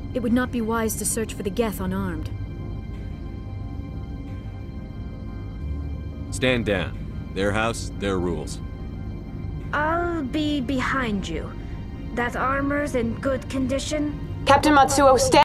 It would not be wise to search for the Geth unarmed. Stand down. Their house, their rules. I'll be behind you. That armor's in good condition? Captain Matsuo, stand